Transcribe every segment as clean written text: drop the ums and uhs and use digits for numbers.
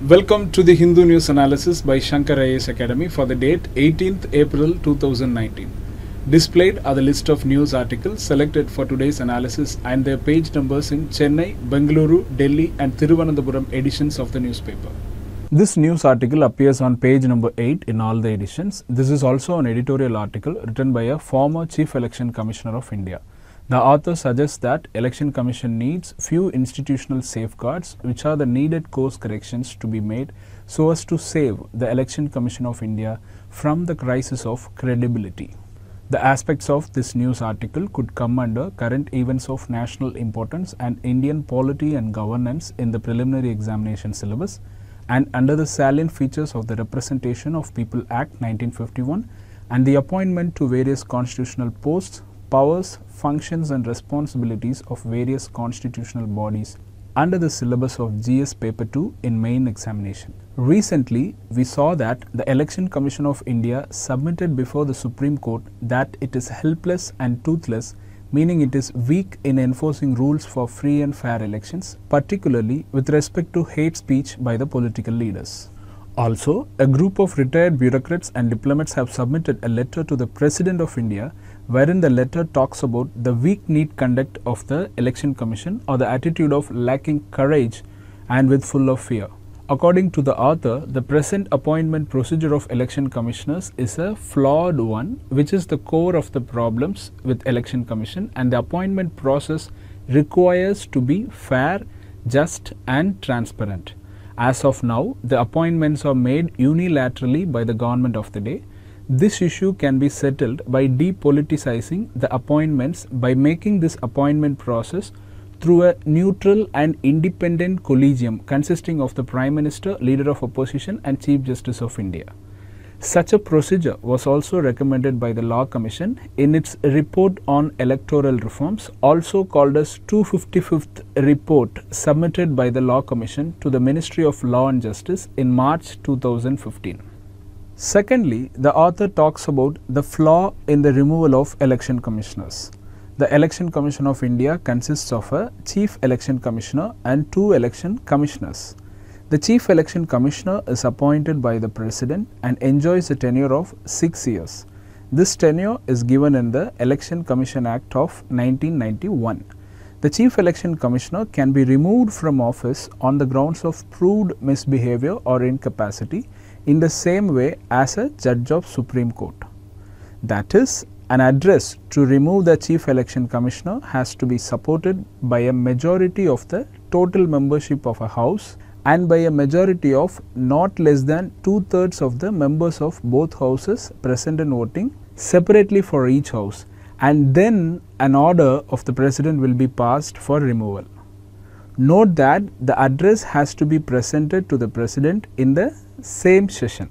Welcome to the Hindu News Analysis by Shankar IAS Academy for the date 18th April 2019. Displayed are the list of news articles selected for today's analysis and their page numbers in Chennai, Bengaluru, Delhi and Thiruvananthapuram editions of the newspaper. This news article appears on page number 8 in all the editions. This is also an editorial article written by a former Chief Election Commissioner of India. The author suggests that Election Commission needs few institutional safeguards which are the needed course corrections to be made so as to save the Election Commission of India from the crisis of credibility. The aspects of this news article could come under current events of national importance and Indian polity and governance in the preliminary examination syllabus and under the salient features of the Representation of People Act 1951 and the appointment to various constitutional posts, powers, functions and responsibilities of various constitutional bodies under the syllabus of GS Paper 2 in main examination. Recently, we saw that the Election Commission of India submitted before the Supreme Court that it is helpless and toothless, meaning it is weak in enforcing rules for free and fair elections, particularly with respect to hate speech by the political leaders. Also, a group of retired bureaucrats and diplomats have submitted a letter to the President of India wherein the letter talks about the weak-kneed conduct of the Election Commission or the attitude of lacking courage and with full of fear. According to the author, the present appointment procedure of election commissioners is a flawed one, which is the core of the problems with Election Commission, and the appointment process requires to be fair, just and transparent. As of now, the appointments are made unilaterally by the government of the day. This issue can be settled by depoliticizing the appointments by making this appointment process through a neutral and independent collegium consisting of the Prime Minister, Leader of Opposition and Chief Justice of India. Such a procedure was also recommended by the Law Commission in its report on electoral reforms, also called as 255th report, submitted by the Law Commission to the Ministry of Law and Justice in March 2015. Secondly, the author talks about the flaw in the removal of election commissioners. The Election Commission of India consists of a Chief Election Commissioner and 2 election commissioners. The Chief Election Commissioner is appointed by the President and enjoys a tenure of 6 years. This tenure is given in the Election Commission Act of 1991. The Chief Election Commissioner can be removed from office on the grounds of proved misbehavior or incapacity in the same way as a Judge of Supreme Court. That is, an address to remove the Chief Election Commissioner has to be supported by a majority of the total membership of a House and by a majority of not less than 2/3 of the members of both houses present and voting separately for each house, and then an order of the President will be passed for removal. Note that the address has to be presented to the President in the same session.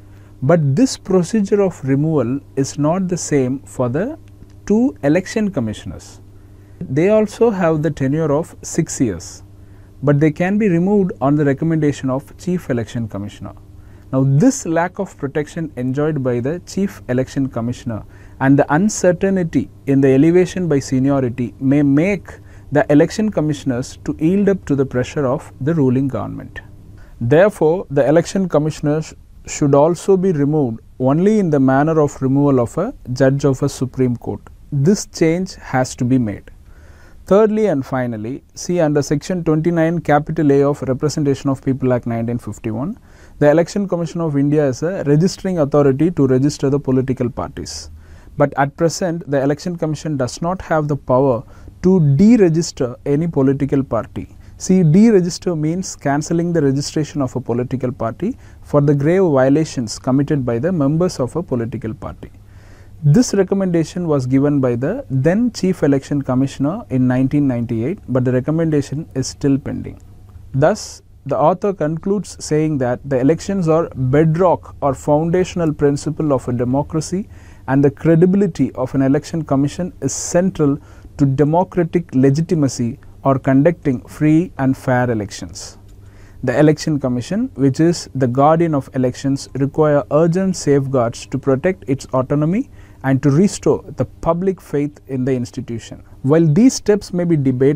But this procedure of removal is not the same for the 2 election commissioners. They also have the tenure of 6 years, but they can be removed on the recommendation of Chief Election Commissioner. Now, this lack of protection enjoyed by the Chief Election Commissioner and the uncertainty in the elevation by seniority may make the election commissioners to yield up to the pressure of the ruling government. Therefore, the election commissioners should also be removed only in the manner of removal of a Judge of a Supreme Court. This change has to be made. Thirdly and finally, see under Section 29 Capital A of Representation of People Act 1951, the Election Commission of India is a registering authority to register the political parties. But at present, the Election Commission does not have the power to deregister any political party. See, deregister means cancelling the registration of a political party for the grave violations committed by the members of a political party. This recommendation was given by the then Chief Election Commissioner in 1998, but the recommendation is still pending. Thus, the author concludes saying that the elections are bedrock or foundational principle of a democracy and the credibility of an election commission is central to democratic legitimacy or conducting free and fair elections. The Election Commission, which is the guardian of elections, require urgent safeguards to protect its autonomy and to restore the public faith in the institution. While these steps may be debated,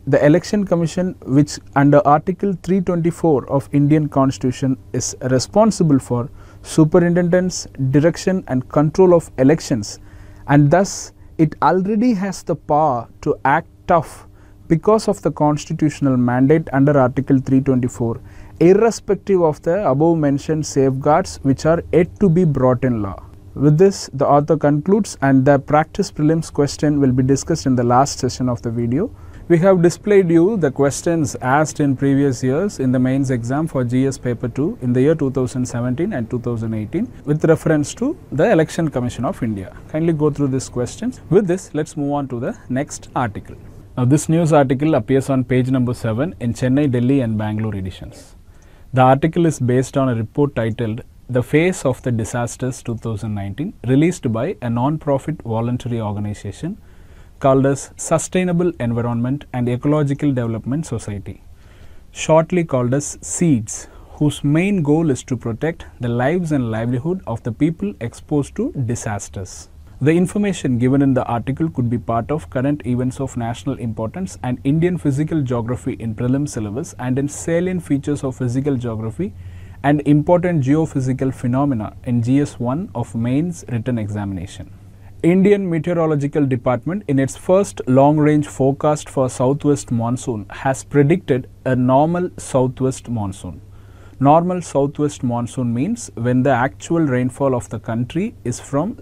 the Election Commission, which under Article 324 of Indian Constitution is responsible for superintendence, direction and control of elections, and thus it already has the power to act tough because of the constitutional mandate under Article 324, irrespective of the above mentioned safeguards which are yet to be brought in law. With this, the author concludes, and the practice prelims question will be discussed in the last session of the video. We have displayed you the questions asked in previous years in the mains exam for GS paper 2 in the year 2017 and 2018 with reference to the Election Commission of India. Kindly go through these questions. With this, let's move on to the next article. Now, this news article appears on page number 7 in Chennai, Delhi and Bangalore editions. The article is based on a report titled The Face of the Disasters 2019, released by a non-profit voluntary organization called as Sustainable Environment and Ecological Development Society, shortly called as SEEDS, whose main goal is to protect the lives and livelihood of the people exposed to disasters. The information given in the article could be part of current events of national importance and Indian physical geography in prelim syllabus and in salient features of physical geography and important geophysical phenomena in GS1 of mains written examination. Indian Meteorological Department in its first long-range forecast for southwest monsoon has predicted a normal southwest monsoon. Normal southwest monsoon means when the actual rainfall of the country is from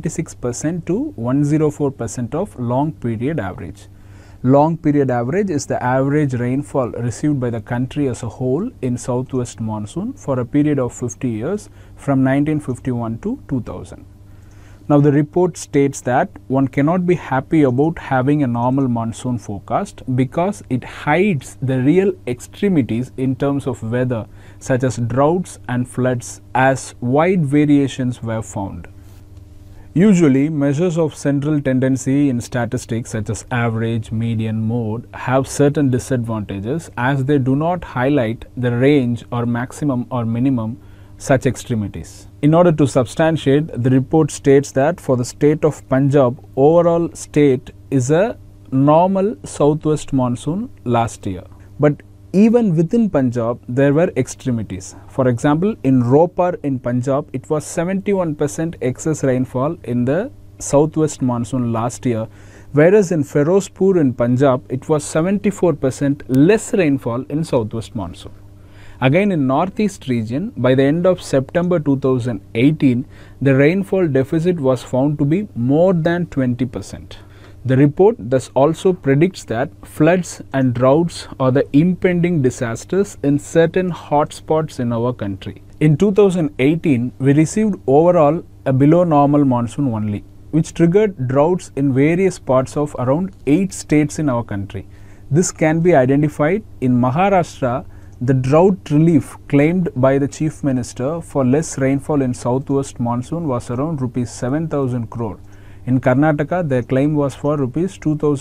96% to 104% of long period average. Long period average is the average rainfall received by the country as a whole in southwest monsoon for a period of 50 years from 1951 to 2000. Now, the report states that one cannot be happy about having a normal monsoon forecast because it hides the real extremities in terms of weather such as droughts and floods, as wide variations were found. Usually, measures of central tendency in statistics such as average, median, mode have certain disadvantages as they do not highlight the range or maximum or minimum such extremities. In order to substantiate, the report states that for the state of Punjab, overall state is a normal southwest monsoon last year. But even within Punjab, there were extremities. For example, in Ropar in Punjab, it was 71% excess rainfall in the southwest monsoon last year, whereas in Ferozpur in Punjab, it was 74% less rainfall in southwest monsoon. Again, in northeast region, by the end of September 2018, the rainfall deficit was found to be more than 20%. The report thus also predicts that floods and droughts are the impending disasters in certain hotspots in our country. In 2018, we received overall a below normal monsoon only, which triggered droughts in various parts of around 8 states in our country. This can be identified in Maharashtra. The drought relief claimed by the Chief Minister for less rainfall in southwest monsoon was around Rs 7,000 crore. In Karnataka, their claim was for Rs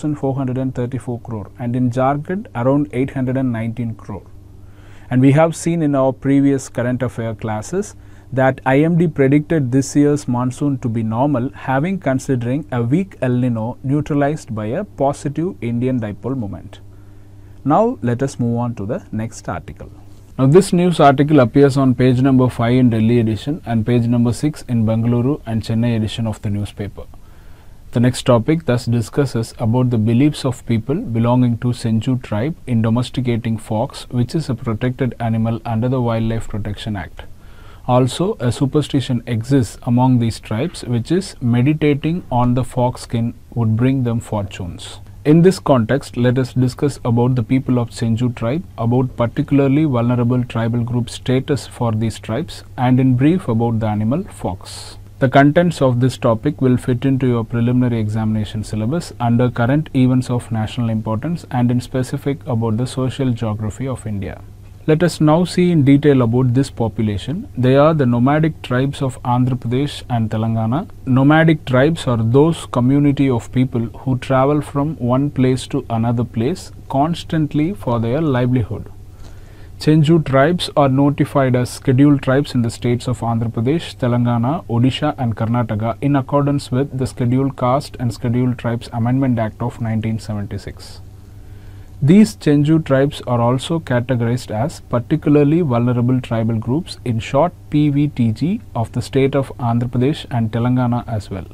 2,434 crore and in Jharkhand around 819 crore. And we have seen in our previous current affair classes that IMD predicted this year's monsoon to be normal, having considering a weak El Nino neutralized by a positive Indian dipole moment. Now, let us move on to the next article. Now, this news article appears on page number 5 in Delhi edition and page number 6 in Bengaluru and Chennai edition of the newspaper. The next topic thus discusses about the beliefs of people belonging to Chenchus tribe in domesticating fox, which is a protected animal under the Wildlife Protection Act. Also, a superstition exists among these tribes, which is meditating on the fox skin would bring them fortunes. In this context, let us discuss about the people of Chenchus tribe, about particularly vulnerable tribal group status for these tribes, and in brief about the animal fox. The contents of this topic will fit into your preliminary examination syllabus under current events of national importance and in specific about the social geography of India. Let us now see in detail about this population. They are the nomadic tribes of Andhra Pradesh and Telangana. Nomadic tribes are those community of people who travel from one place to another place constantly for their livelihood. Chenchus tribes are notified as scheduled tribes in the states of Andhra Pradesh, Telangana, Odisha and Karnataka in accordance with the Scheduled Caste and Scheduled Tribes Amendment Act of 1976. These Chenchus tribes are also categorized as particularly vulnerable tribal groups, in short PVTG, of the state of Andhra Pradesh and Telangana as well.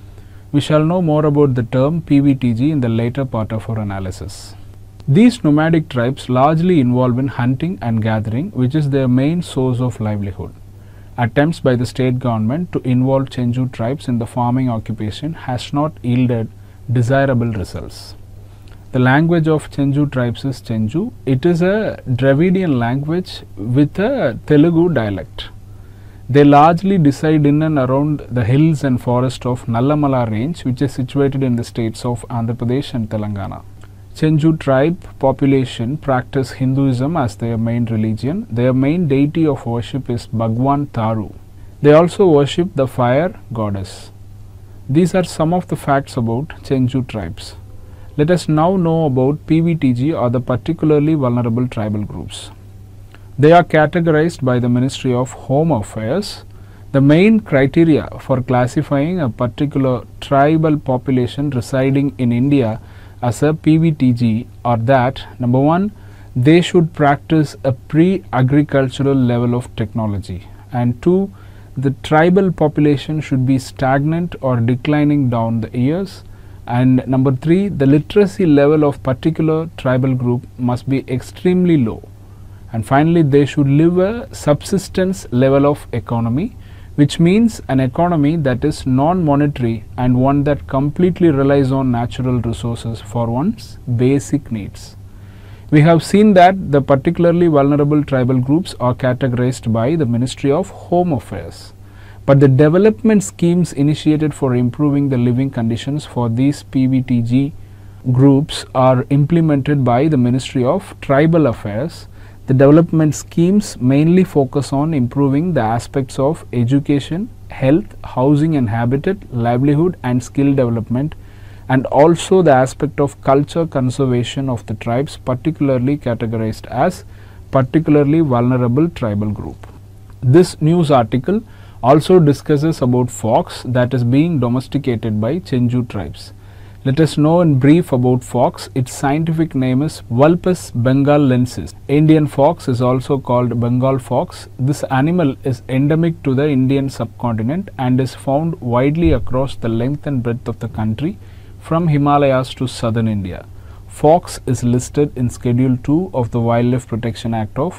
We shall know more about the term PVTG in the later part of our analysis. These nomadic tribes largely involve in hunting and gathering, which is their main source of livelihood. Attempts by the state government to involve Chenchus tribes in the farming occupation has not yielded desirable results. The language of Chenchus tribes is Chenchus. It is a Dravidian language with a Telugu dialect. They largely reside in and around the hills and forest of Nallamala range, which is situated in the states of Andhra Pradesh and Telangana. Chenchus tribe population practice Hinduism as their main religion. Their main deity of worship is Bhagwan Tharu. They also worship the fire goddess. These are some of the facts about Chenchus tribes. Let us now know about PVTG, or the particularly vulnerable tribal groups. They are categorized by the Ministry of Home Affairs. The main criteria for classifying a particular tribal population residing in India as a PVTG are that, number one, they should practice a pre-agricultural level of technology, and two, the tribal population should be stagnant or declining down the years, and number three, the literacy level of particular tribal group must be extremely low, and finally they should live a subsistence level of economy, which means an economy that is non-monetary and one that completely relies on natural resources for one's basic needs. We have seen that the particularly vulnerable tribal groups are categorized by the Ministry of Home Affairs. But the development schemes initiated for improving the living conditions for these PVTG groups are implemented by the Ministry of Tribal Affairs. The development schemes mainly focus on improving the aspects of education, health, housing and habitat, livelihood and skill development, and also the aspect of culture conservation of the tribes, particularly categorized as particularly vulnerable tribal group. This news article also discusses about fox that is being domesticated by Chenchus tribes. Let us know in brief about fox. Its scientific name is Vulpes bengalensis. Indian fox is also called Bengal fox. This animal is endemic to the Indian subcontinent and is found widely across the length and breadth of the country, from Himalayas to southern India. Fox is listed in Schedule 2 of the Wildlife Protection Act of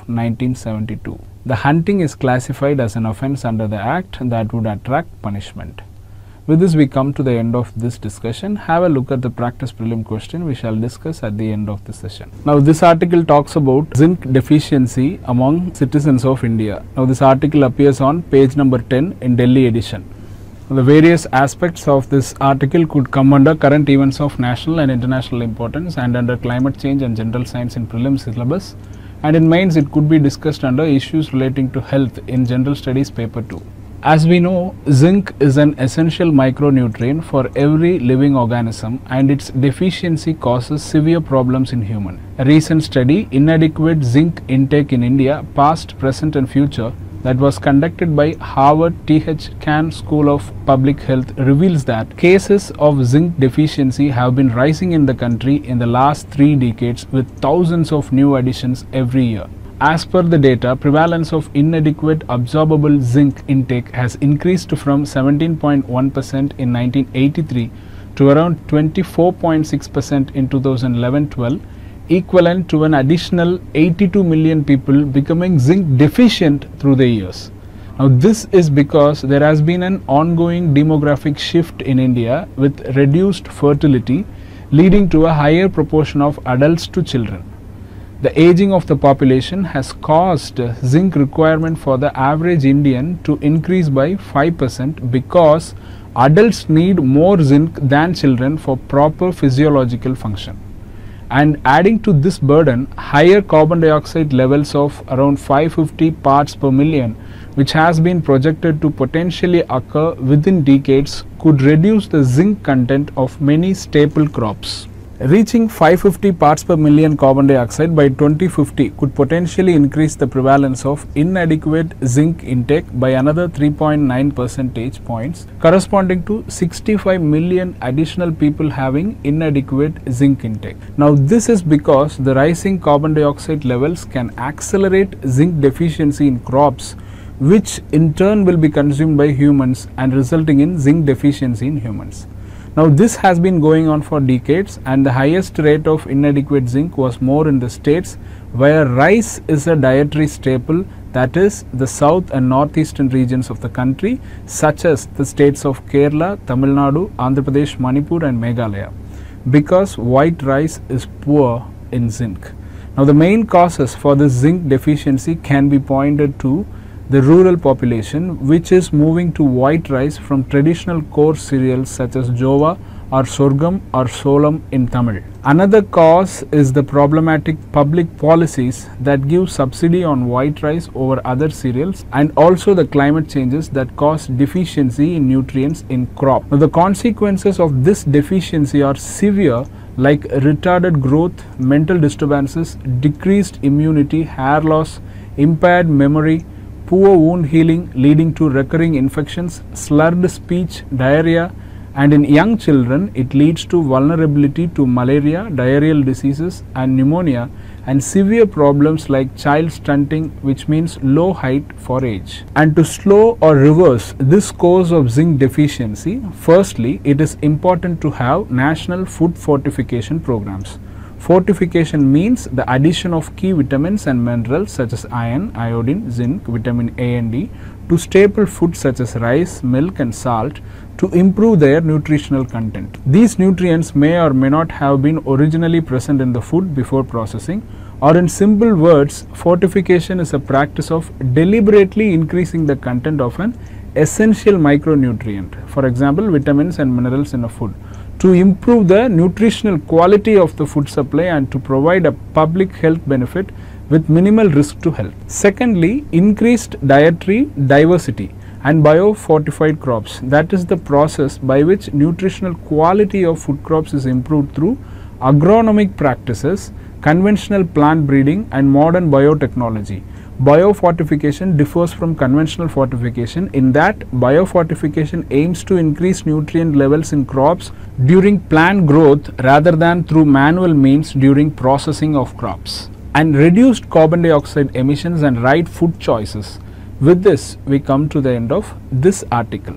1972. The hunting is classified as an offence under the Act that would attract punishment. With this, we come to the end of this discussion. Have a look at the practice prelim question we shall discuss at the end of the session. Now, this article talks about zinc deficiency among citizens of India. Now, this article appears on page number 10 in Delhi edition. The various aspects of this article could come under current events of national and international importance, and under climate change and general science in prelims syllabus, and in mains it could be discussed under issues relating to health in general studies paper 2. As we know, zinc is an essential micronutrient for every living organism, and its deficiency causes severe problems in human. A recent study, Inadequate Zinc Intake in India, Past, Present and Future, that was conducted by Harvard T.H. Chan School of Public Health, reveals that cases of zinc deficiency have been rising in the country in the last 3 decades, with thousands of new additions every year. As per the data, prevalence of inadequate absorbable zinc intake has increased from 17.1% in 1983 to around 24.6% in 2011-12, equivalent to an additional 82 million people becoming zinc deficient through the years. Now, this is because there has been an ongoing demographic shift in India with reduced fertility, leading to a higher proportion of adults to children. The aging of the population has caused zinc requirement for the average Indian to increase by 5% because adults need more zinc than children for proper physiological function. And adding to this burden, higher carbon dioxide levels of around 550 parts per million, which has been projected to potentially occur within decades, could reduce the zinc content of many staple crops. Reaching 550 parts per million carbon dioxide by 2050 could potentially increase the prevalence of inadequate zinc intake by another 3.9 percentage points, corresponding to 65 million additional people having inadequate zinc intake. Now, this is because the rising carbon dioxide levels can accelerate zinc deficiency in crops, which in turn will be consumed by humans and resulting in zinc deficiency in humans. Now, this has been going on for decades, and the highest rate of inadequate zinc was more in the states where rice is a dietary staple, that is the south and northeastern regions of the country, such as the states of Kerala, Tamil Nadu, Andhra Pradesh, Manipur and Meghalaya, because white rice is poor in zinc. Now, the main causes for this zinc deficiency can be pointed to the rural population, which is moving to white rice from traditional coarse cereals such as jova or sorghum or solam in Tamil. Another cause is the problematic public policies that give subsidy on white rice over other cereals, and also the climate changes that cause deficiency in nutrients in crop. Now, the consequences of this deficiency are severe, like retarded growth, mental disturbances, decreased immunity, hair loss, impaired memory, poor wound healing leading to recurring infections, slurred speech, diarrhea, and in young children it leads to vulnerability to malaria, diarrheal diseases and pneumonia, and severe problems like child stunting, which means low height for age. And to slow or reverse this course of zinc deficiency, firstly, it is important to have national food fortification programs. Fortification means the addition of key vitamins and minerals such as iron, iodine, zinc, vitamin A and D to staple foods such as rice, milk and salt to improve their nutritional content. These nutrients may or may not have been originally present in the food before processing, or in simple words, fortification is a practice of deliberately increasing the content of an essential micronutrient, for example vitamins and minerals in a food, to improve the nutritional quality of the food supply and to provide a public health benefit with minimal risk to health. Secondly, increased dietary diversity and biofortified crops, that is the process by which nutritional quality of food crops is improved through agronomic practices, conventional plant breeding and modern biotechnology. Biofortification differs from conventional fortification in that biofortification aims to increase nutrient levels in crops during plant growth rather than through manual means during processing of crops. And reduced carbon dioxide emissions and right food choices. With this, we come to the end of this article.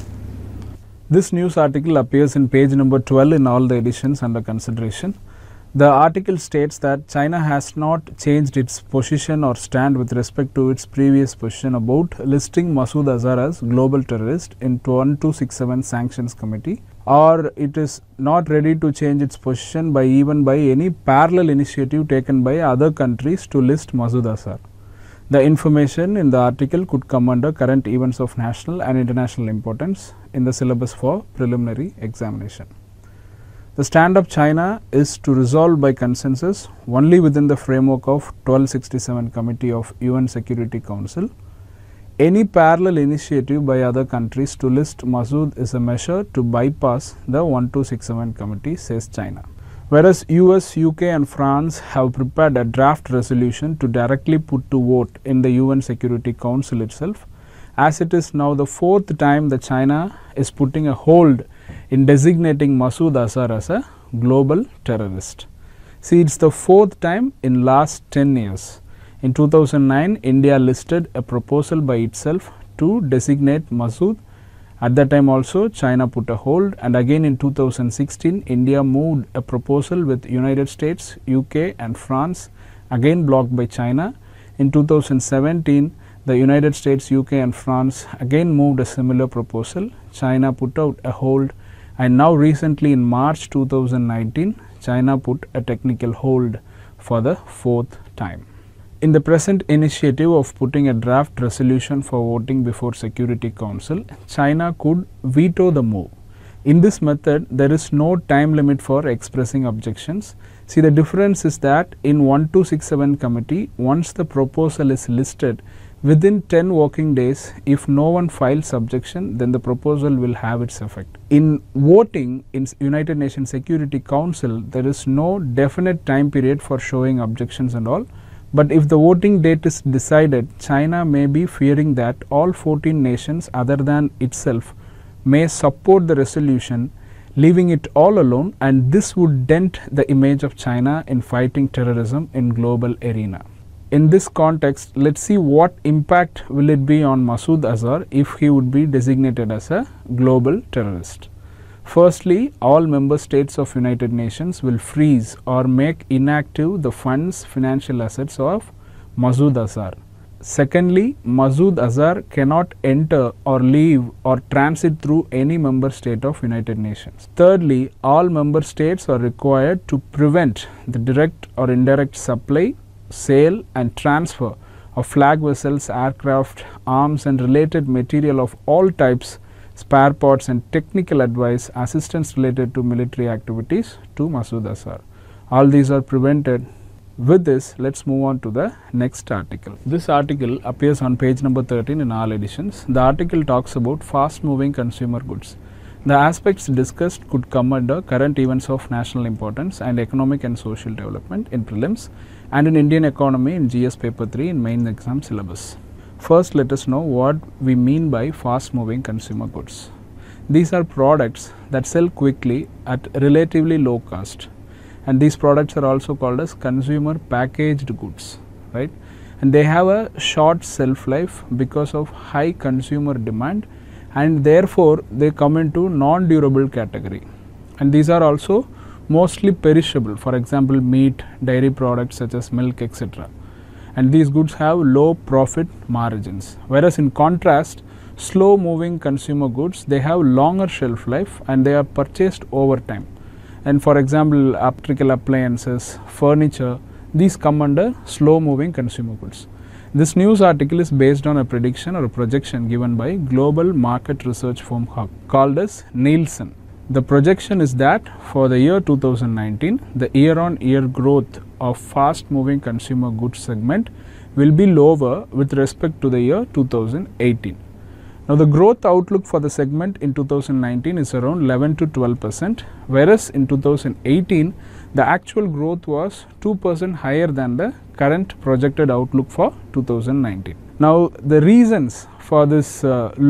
This news article appears in page number 12 in all the editions under consideration. The article states that China has not changed its position or stand with respect to its previous position about listing Masood Azhar as global terrorist in 1267 Sanctions Committee, or it is not ready to change its position by any parallel initiative taken by other countries to list Masood Azhar. The information in the article could come under current events of national and international importance in the syllabus for preliminary examination. The stand of China is to resolve by consensus only within the framework of 1267 Committee of UN Security Council. Any parallel initiative by other countries to list Masood is a measure to bypass the 1267 Committee, says China. Whereas US, UK and France have prepared a draft resolution to directly put to vote in the UN Security Council itself, as it is now the fourth time that China is putting a hold in designating Masood Azhar as a global terrorist. See, it's the fourth time in last 10 years. In 2009, India listed a proposal by itself to designate Masood. At that time also, China put a hold, and again in 2016, India moved a proposal with United States, UK and France, again blocked by China. In 2017, the United States, UK and France again moved a similar proposal. China put out a hold, and now recently in March 2019, China put a technical hold for the fourth time. In the present initiative of putting a draft resolution for voting before Security Council, China could veto the move. In this method, there is no time limit for expressing objections. See, the difference is that in 1267 Committee, once the proposal is listed, Within 10 working days, if no one files objection, then the proposal will have its effect. In voting in United Nations Security Council, there is no definite time period for showing objections and all. But if the voting date is decided, China may be fearing that all 14 nations other than itself may support the resolution, leaving it all alone, and this would dent the image of China in fighting terrorism in global arena. In this context, let's see what impact will it be on Masood Azhar if he would be designated as a global terrorist. Firstly, all member states of United Nations will freeze or make inactive the funds, financial assets of Masood Azhar. Secondly, Masood Azhar cannot enter or leave or transit through any member state of United Nations. Thirdly, all member states are required to prevent the direct or indirect supply, sale and transfer of flag vessels, aircraft, arms and related material of all types, spare parts and technical advice, assistance related to military activities to Masood Azhar. All these are prevented. With this, let's move on to the next article. This article appears on page number 13 in all editions. The article talks about fast moving consumer goods. The aspects discussed could come under current events of national importance and economic and social development in prelims and in Indian economy in GS paper 3 in main exam syllabus. First, let us know what we mean by fast moving consumer goods. These are products that sell quickly at relatively low cost, and these products are also called as consumer packaged goods, right? And they have a short shelf life because of high consumer demand, and therefore they come into non-durable category. And these are also mostly perishable, for example meat, dairy products such as milk, etc. And these goods have low profit margins. Whereas in contrast, slow moving consumer goods, they have longer shelf life and they are purchased over time. And for example, electrical appliances, furniture, these come under slow moving consumer goods. This news article is based on a prediction or a projection given by global market research firm called as Nielsen. The projection is that for the year 2019, the year-on-year growth of fast-moving consumer goods segment will be lower with respect to the year 2018. Now, the growth outlook for the segment in 2019 is around 11 to 12%, whereas in 2018, the actual growth was 2% higher than the current projected outlook for 2019. Now, the reasons for this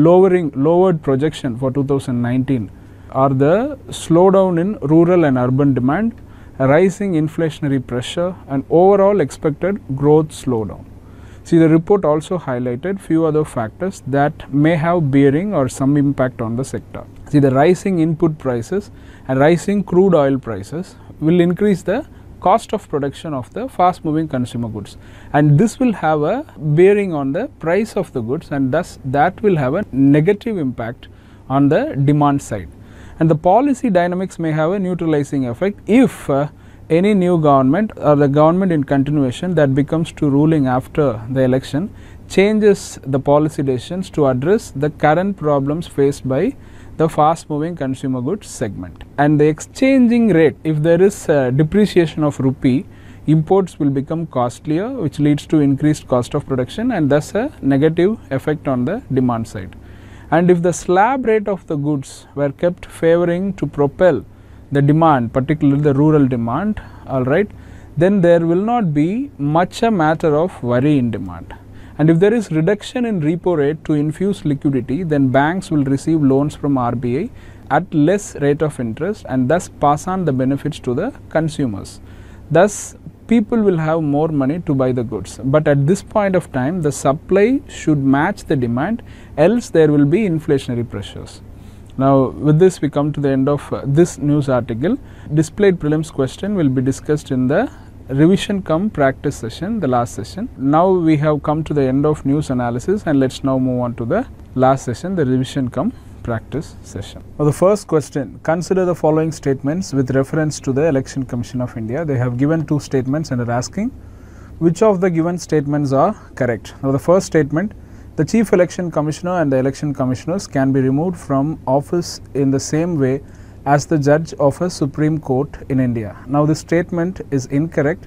lowered projection for 2019 are the slowdown in rural and urban demand, rising inflationary pressure and overall expected growth slowdown. See, the report also highlighted few other factors that may have bearing or some impact on the sector. See, the rising input prices and rising crude oil prices will increase the cost of production of the fast moving consumer goods, and this will have a bearing on the price of the goods, and thus that will have a negative impact on the demand side. And the policy dynamics may have a neutralizing effect if any new government or the government in continuation that becomes to ruling after the election changes the policy decisions to address the current problems faced by the fast moving consumer goods segment. And the exchanging rate, if there is a depreciation of rupee, imports will become costlier, which leads to increased cost of production and thus a negative effect on the demand side. And if the slab rate of the goods were kept favoring to propel the demand, particularly the rural demand, alright, then there will not be much a matter of worry in demand. And if there is reduction in repo rate to infuse liquidity, then banks will receive loans from RBI at less rate of interest and thus pass on the benefits to the consumers. Thus, people will have more money to buy the goods. But at this point of time, the supply should match the demand, else there will be inflationary pressures. Now, with this we come to the end of this news article. Displayed prelims question will be discussed in the revision cum practice session, the last session. Now we have come to the end of news analysis, and let's now move on to the last session, the revision cum practice session. Now, the first question, consider the following statements with reference to the Election Commission of India. They have given two statements and are asking which of the given statements are correct. Now, the first statement, the Chief Election Commissioner and the Election Commissioners can be removed from office in the same way as the Judge of a Supreme Court in India. Now, this statement is incorrect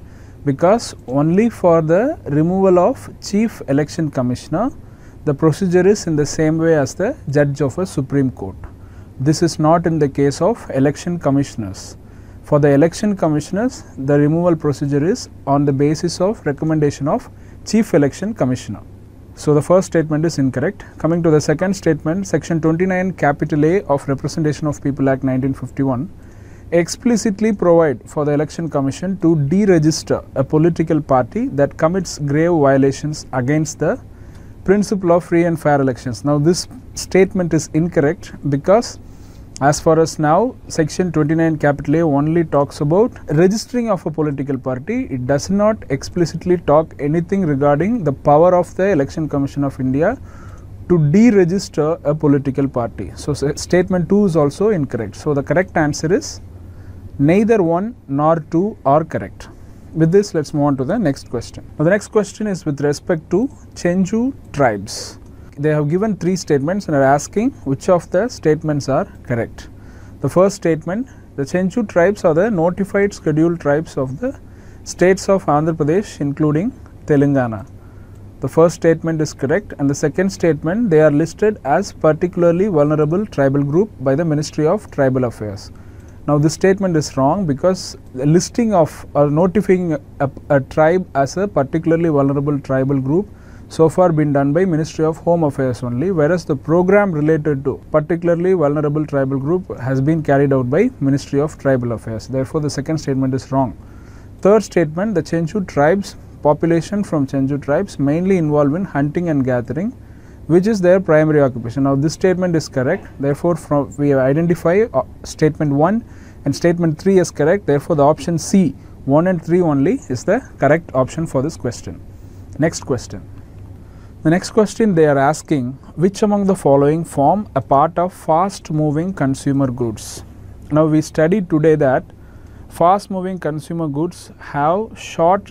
Because only for the removal of Chief Election Commissioner, the procedure is in the same way as the judge of a Supreme Court. This is not in the case of election commissioners. For the election commissioners, the removal procedure is on the basis of recommendation of Chief Election Commissioner. So the first statement is incorrect. Coming to the second statement, Section 29 capital A of Representation of People Act 1951 explicitly provide for the Election Commission to deregister a political party that commits grave violations against the principle of free and fair elections. Now this statement is incorrect because as far as now, Section 29 capital A only talks about registering of a political party. It does not explicitly talk anything regarding the power of the Election Commission of India to deregister a political party. So statement 2 is also incorrect. So the correct answer is neither 1 nor 2 are correct. With this, let's move on to the next question. Now the next question is with respect to Chenchus tribes. They have given 3 statements and are asking which of the statements are correct. The first statement, the Chenchus tribes are the notified scheduled tribes of the states of Andhra Pradesh including Telangana. The first statement is correct, and the second statement, they are listed as particularly vulnerable tribal group by the Ministry of Tribal Affairs. Now this statement is wrong because the listing of or notifying a tribe as a particularly vulnerable tribal group so far been done by Ministry of Home Affairs only, whereas the program related to particularly vulnerable tribal group has been carried out by Ministry of Tribal Affairs. Therefore, the second statement is wrong. Third statement, the Chenchus tribes, population from Chenchus tribes mainly involved in hunting and gathering, which is their primary occupation. Now this statement is correct. Therefore, we have identified statement 1 and statement 3 as correct. Therefore, the option C, 1 and 3 only is the correct option for this question. Next question. The next question, they are asking which among the following form a part of fast moving consumer goods. Now we studied today that fast moving consumer goods have short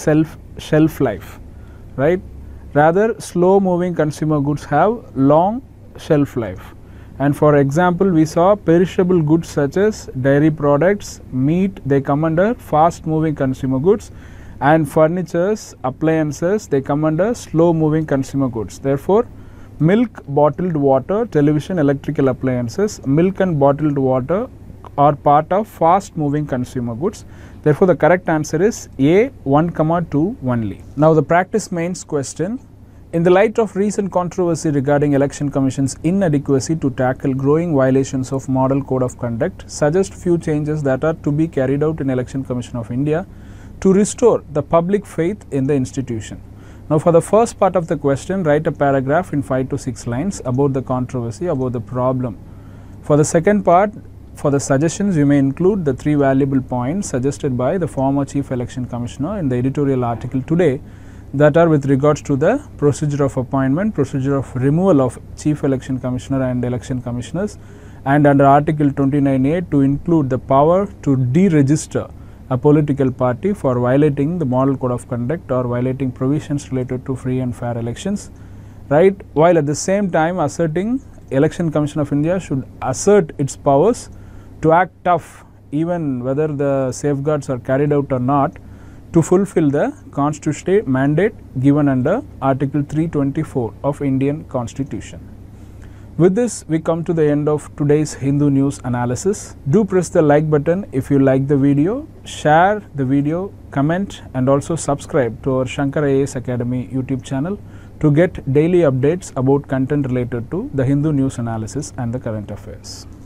shelf life, right? Rather slow moving consumer goods have long shelf life. And for example, we saw perishable goods such as dairy products, meat, they come under fast moving consumer goods, and furnitures, appliances, they come under slow moving consumer goods. Therefore, milk, bottled water, television, electrical appliances, milk and bottled water are part of fast moving consumer goods. Therefore, the correct answer is A, 1, 2 only. Now the practice mains question. In the light of recent controversy regarding Election Commission's inadequacy to tackle growing violations of Model Code of Conduct, suggest few changes that are to be carried out in Election Commission of India to restore the public faith in the institution. Now for the first part of the question, write a paragraph in 5 to 6 lines about the controversy, about the problem. For the second part, for the suggestions, you may include the 3 valuable points suggested by the former Chief Election Commissioner in the editorial article today that are with regards to the procedure of appointment, procedure of removal of Chief Election Commissioner and Election Commissioners, and under Article 29A to include the power to deregister a political party for violating the Model Code of Conduct or violating provisions related to free and fair elections, right? While at the same time asserting Election Commission of India should assert its powers to act tough even whether the safeguards are carried out or not to fulfill the constitutional mandate given under Article 324 of Indian Constitution. With this, we come to the end of today's Hindu news analysis. Do press the like button if you like the video, share the video, comment, and also subscribe to our Shankar IAS Academy YouTube channel to get daily updates about content related to the Hindu news analysis and the current affairs.